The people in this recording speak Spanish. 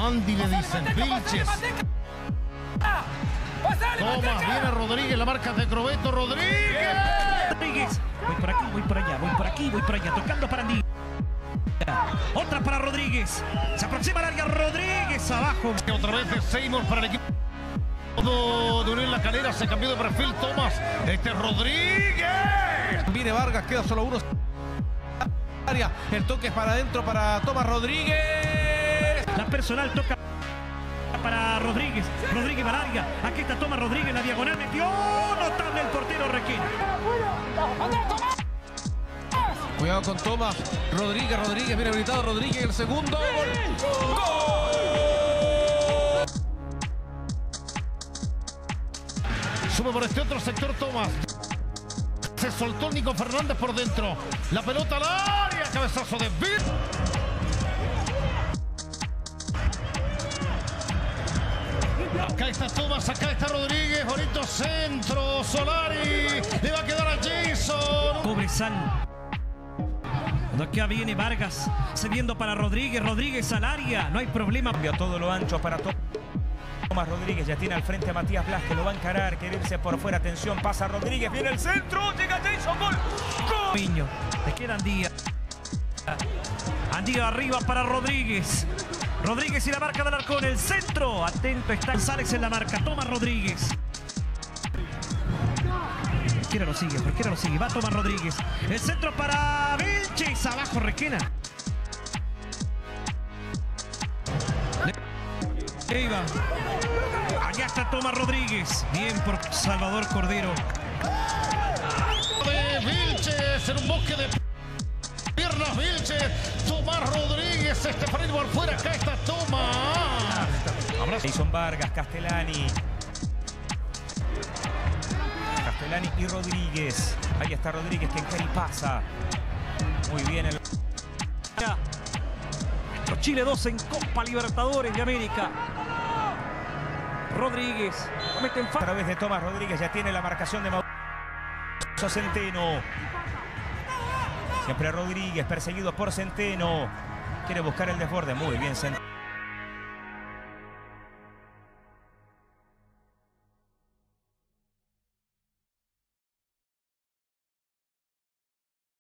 Andy le dicen. Vilches. Tomás, viene Rodríguez, la marca de Crobeto. Rodríguez. Rodríguez. Voy por aquí, voy por allá, voy por aquí, voy por allá. Tocando para Andy. Otra para Rodríguez. Se aproxima al área Rodríguez abajo. Otra vez de Seymour para el equipo de Unión La Calera. Se cambió de perfil Tomás. Este es Rodríguez. Viene Vargas, queda solo uno. El toque es para adentro para Tomás Rodríguez. La personal toca para Rodríguez. Rodríguez va al área. Aquí está Tomás Rodríguez en la diagonal. Metió notable el portero Requena. Cuidado con Tomás. Rodríguez viene habilitado. Rodríguez el segundo. ¡Gol! Sube por este otro sector Tomás. Se soltó Nico Fernández por dentro. La pelota al área. Cabezazo de Bill. Acá está Tomás, acá está Rodríguez. Bonito centro. Solari. Le va a quedar a Jason. Pobre Sal. Acá viene Vargas. Cediendo para Rodríguez. Rodríguez al área. No hay problema. Cambia todo lo ancho para Tomás Rodríguez. Ya tiene al frente a Matías Blas, que lo va a encarar. Quiere irse por fuera. Atención, pasa Rodríguez. Viene el centro. Llega Jason. Gol. ¡Gol! Piño. Le queda Andía. Andía arriba para Rodríguez. Rodríguez y la marca del Arcón. El centro. Atento está González en la marca. Toma Rodríguez. Cualquiera lo sigue. Va Tomás Rodríguez. El centro para Vilches. Abajo Requena. Iba. Allá está Tomás Rodríguez. Bien por Salvador Cordero. De Vilches en un bosque de piernas. Vilches. Tomás Rodríguez. Estefanel por fuera. Acá está Tomás. Jason Vargas, Castellani y Rodríguez. Ahí está Rodríguez, que encara y pasa. Muy bien el... Chile 2 en Copa Libertadores de América. Rodríguez. Cometen A falta. través de Tomás Rodríguez ya tiene la marcación de Mauricio Centeno. Siempre Rodríguez, perseguido por Centeno. Quiere buscar el desborde. Muy bien Centeno.